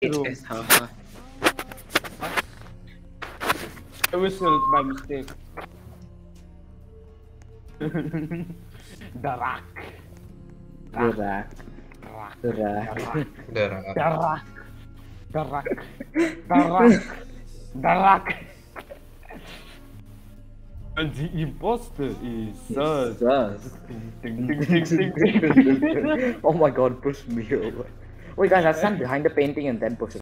It is, haha. I whistled by mistake. The RYACK. The RYACK. The RYACK. The RYACK. The RYACK. The RYACK. The RYACK. And the imposter is Sus. Ding, ding, ding, ding, ding, ding. Oh my god, push me over. Wait guys, I stand behind the painting and then push it.